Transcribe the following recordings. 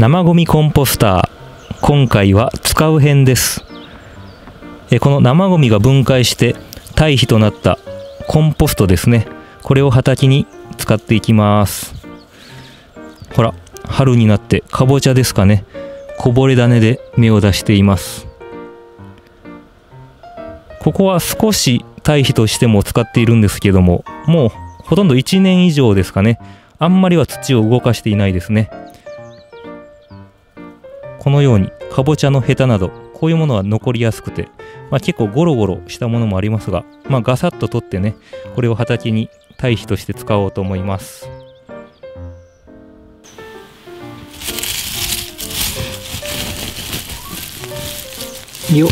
生ゴミコンポスター、今回は使う編です。この生ゴミが分解して堆肥となったコンポストですね、これを畑に使っていきます。ほら、春になってかぼちゃですかね、こぼれ種で芽を出しています。ここは少し堆肥としても使っているんですけども、もうほとんど1年以上ですかね、あんまりは土を動かしていないですね。このようにかぼちゃのヘタなどこういうものは残りやすくて、結構ゴロゴロしたものもありますが、ガサッと取ってね、これを畑に堆肥として使おうと思います。よっ、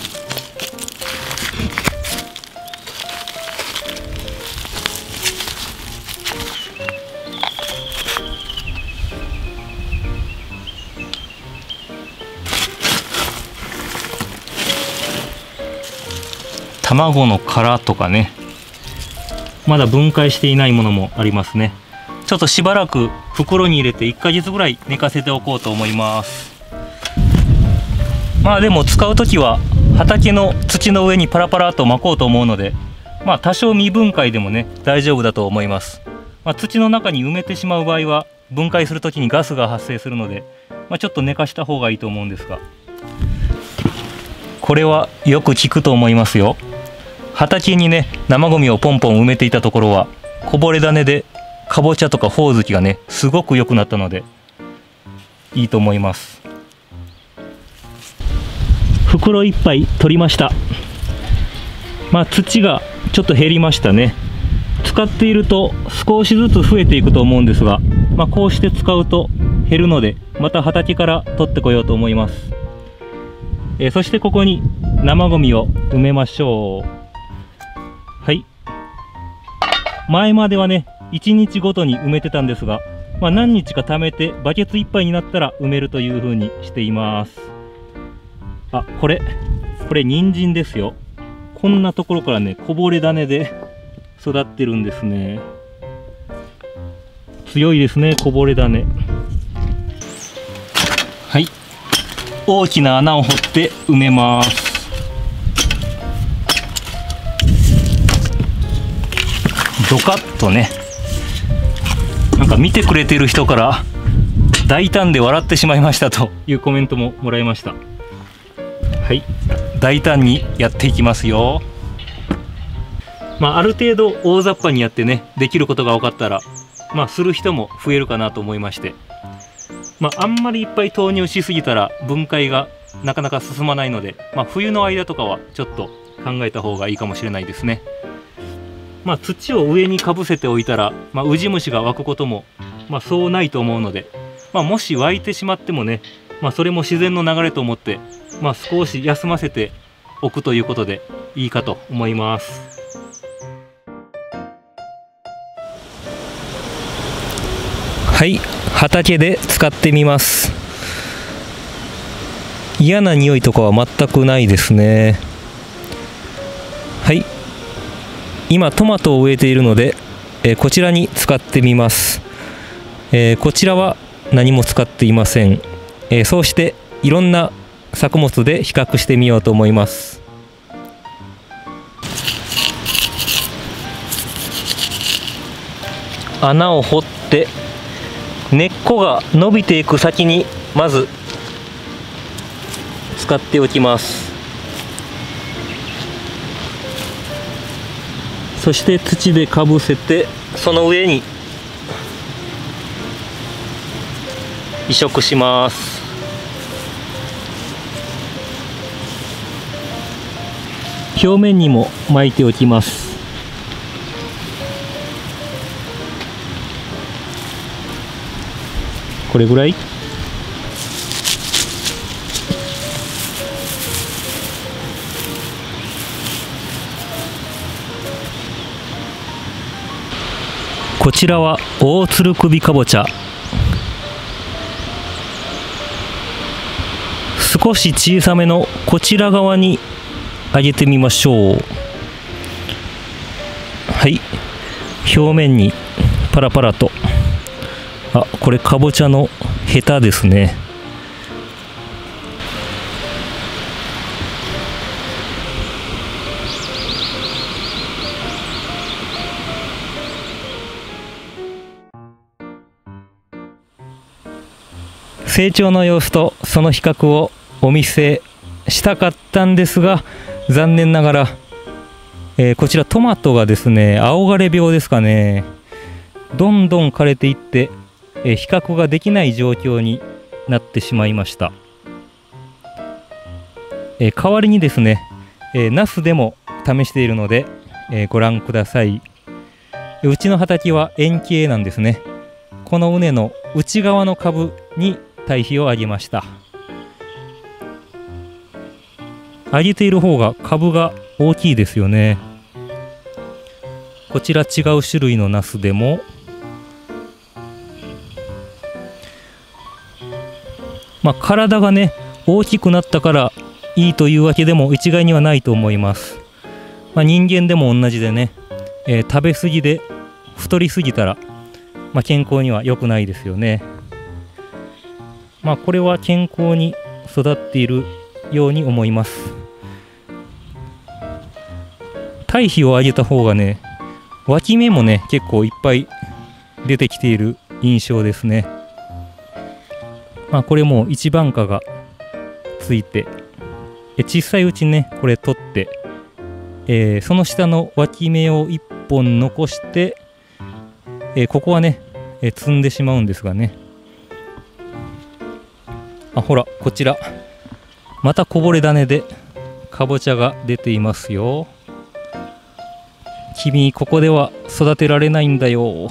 卵の殻とかね、まだ分解していないものもありますね。ちょっとしばらく袋に入れて1ヶ月ぐらい寝かせておこうと思います。でも使う時は畑の土の上にパラパラと巻こうと思うので、多少未分解でもね大丈夫だと思います。土の中に埋めてしまう場合は分解する時にガスが発生するので、ちょっと寝かした方がいいと思うんですが、これはよく効くと思いますよ。畑にね生ゴミをポンポン埋めていたところはこぼれ種でかぼちゃとかほおずきがねすごく良くなったのでいいと思います。袋いっぱい取りました。土がちょっと減りましたね。使っていると少しずつ増えていくと思うんですが、こうして使うと減るので、また畑から取ってこようと思います。そしてここに生ゴミを埋めましょう。はい、前まではね1日ごとに埋めてたんですが、何日か貯めてバケツいっぱいになったら埋めるという風にしています。これ人参ですよ。こんなところからねこぼれ種で育ってるんですね。強いですね、こぼれ種。はい、大きな穴を掘って埋めます。ドカッとね、見てくれてる人から大胆で笑ってしまいましたというコメントももらいました。はい、大胆にやっていきますよ。ある程度大雑把にやってねできることが分かったらする人も増えるかなと思いまして、あんまりいっぱい投入しすぎたら分解がなかなか進まないので、冬の間とかはちょっと考えた方がいいかもしれないですね。土を上にかぶせておいたら、ウジ虫が湧くことも、そうないと思うので、もし湧いてしまってもね、それも自然の流れと思って、少し休ませておくということでいいかと思います。はい、畑で使ってみます。嫌な匂いとかは全くないですね。はい、今トマトを植えているので、こちらに使ってみます。こちらは何も使っていません。そうしていろんな作物で比較してみようと思います。穴を掘って根っこが伸びていく先にまず使っておきます。そして土でかぶせて、その上に移植します。表面にも巻いておきます。これぐらい。こちらは大つる首かぼちゃ。少し小さめのこちら側に上げてみましょう。はい、表面にパラパラと、これかぼちゃのヘタですね。成長の様子とその比較をお見せしたかったんですが、残念ながら、こちらトマトがですね、青枯れ病ですかね、どんどん枯れていって、比較ができない状況になってしまいました。代わりにですね、ナスでも試しているので、ご覧ください。うちの畑は円形なんですね。この畝の内側の株に堆肥をあげました。あげている方が株が大きいですよね。こちら違う種類のナスでも体がね大きくなったからいいというわけでも一概にはないと思います。人間でも同じでね、食べ過ぎで太りすぎたら、健康には良くないですよね。これは健康に育っているように思います。堆肥をあげた方がね、脇芽もね結構いっぱい出てきている印象ですね。これも一番果がついて、小さいうちにねこれ取って、その下の脇芽を1本残して、ここはね、摘んでしまうんですがね。ほらこちらまたこぼれ種でかぼちゃが出ていますよ。君ここでは育てられないんだよ。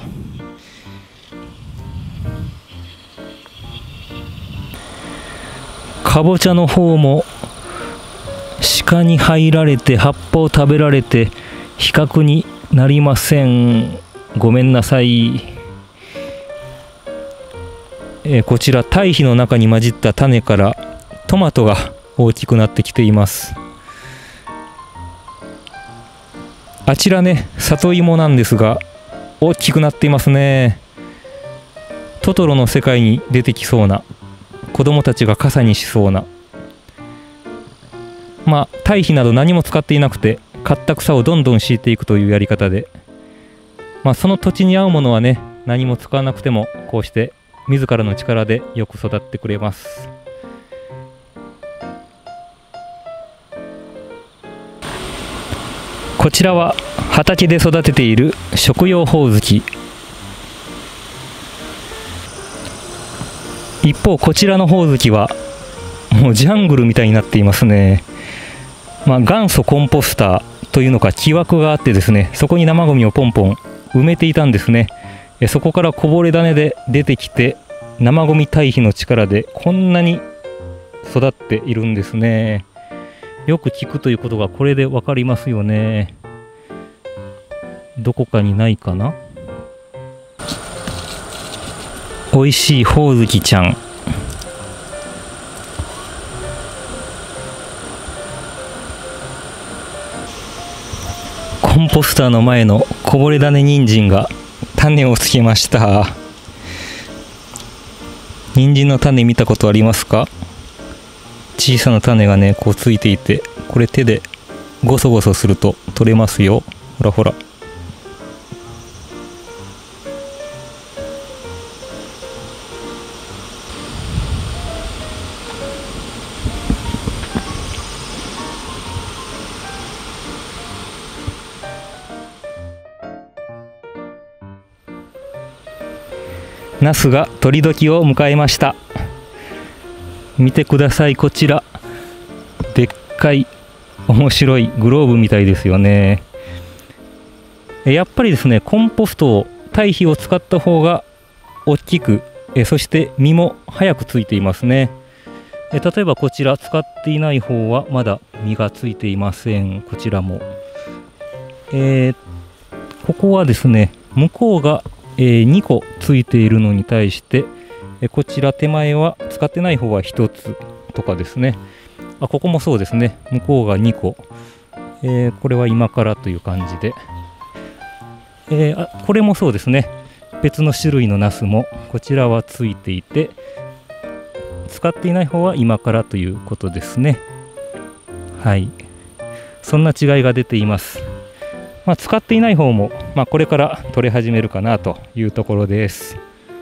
かぼちゃの方も鹿に入られて葉っぱを食べられて比較になりません。ごめんなさい。こちら堆肥の中に混じった種からトマトが大きくなってきています。あちらね里芋なんですが大きくなっていますね。トトロの世界に出てきそうな、子供たちが傘にしそうな、堆肥など何も使っていなくて刈った草をどんどん敷いていくというやり方で、その土地に合うものはね何も使わなくてもこうして自らの力でよく育ってくれます。こちらは畑で育てている食用ホオズキ。一方こちらのホオズキはもうジャングルみたいになっていますね。元祖コンポスターというのか木枠があってですね、そこに生ゴミをポンポン埋めていたんですね。そこからこぼれ種で出てきて生ゴミ堆肥の力でこんなに育っているんですね。よく聞くということがこれで分かりますよね。どこかにないかな。おいしいホオズキちゃん。コンポスターの前のこぼれ種人参が種をつけました。人参の種見たことありますか？小さな種がねこうついていて、これ手でゴソゴソすると取れますよ。ほらほら。ナスが取り時を迎えました。見てください、こちらでっかい面白いグローブみたいですよね。やっぱりですねコンポストを堆肥を使った方が大きく、そして実も早くついていますね。例えばこちら使っていない方はまだ実がついていません。こちらも、ここはですね向こうが2個ついているのに対して、こちら手前は使ってない方は1つとかですね。ここもそうですね、向こうが2個、これは今からという感じで、これもそうですね、別の種類のナスもこちらはついていて、 使っていない方は今からということですね。はい、そんな違いが出ています。使っていない方も、これから取れ始めるかなというところです。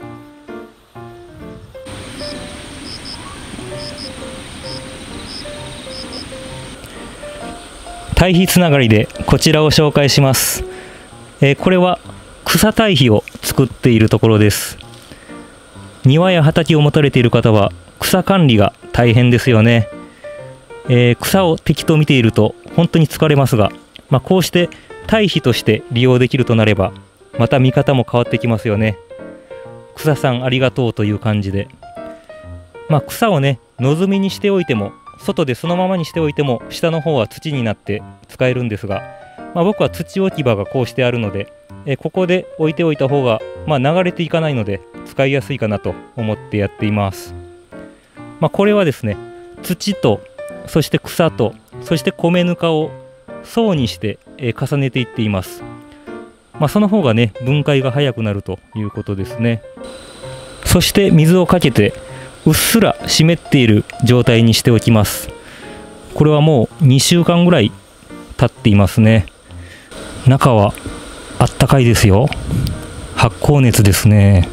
堆肥つながりでこちらを紹介します。これは草堆肥を作っているところです。庭や畑を持たれている方は草管理が大変ですよね。草を適当見ていると本当に疲れますが、こうして堆肥として利用できるとなればまた見方も変わってきますよね。草さんありがとうという感じで、草をね野積みにしておいても外でそのままにしておいても下の方は土になって使えるんですが、僕は土置き場がこうしてあるので、ここで置いておいた方が流れていかないので使いやすいかなと思ってやっています。これはですね、土とそして草とそして米ぬかを層にして重ねていっています。その方がね分解が早くなるということですね。そして水をかけてうっすら湿っている状態にしておきます。これはもう2週間ぐらい経っていますね。中はあったかいですよ。発酵熱ですね。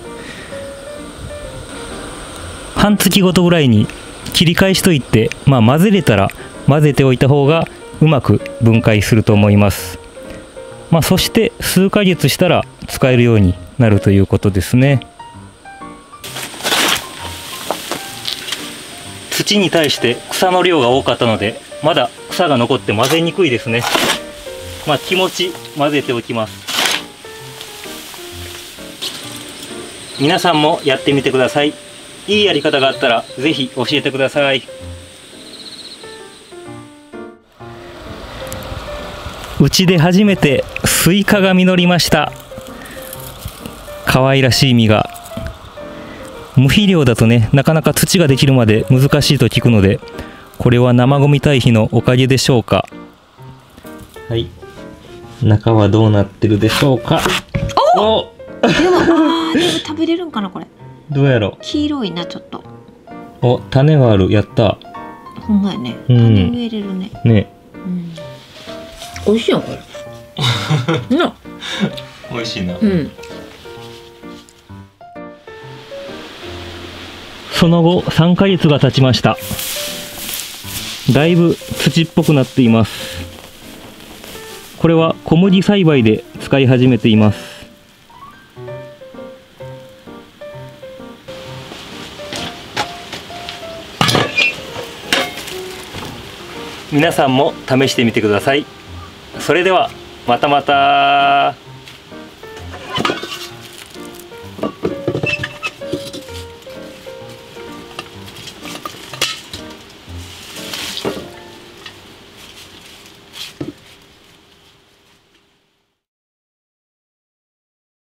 半月ごとぐらいに切り返しといって、混ぜれたら混ぜておいた方がうまく分解すると思います。そして数ヶ月したら使えるようになるということですね。土に対して草の量が多かったのでまだ草が残って混ぜにくいですね。気持ち混ぜておきます。皆さんもやってみてください。いいやり方があったらぜひ教えてください。うちで初めてスイカが実りました。可愛らしい実が。無肥料だとねなかなか土ができるまで難しいと聞くので、これは生ゴミ堆肥のおかげでしょうか。はい、中はどうなってるでしょうか。おでも食べれるんかなこれ。 どうやろう。 黄色いなちょっと。 お、種がある。やった。 ほんまやね。種植えれるね。 ね。 美味しいよこれ。な。 美味しいな。その後3ヶ月が経ちました。だいぶ土っぽくなっています。これは小麦栽培で使い始めています。皆さんも試してみてください。それではまたまた。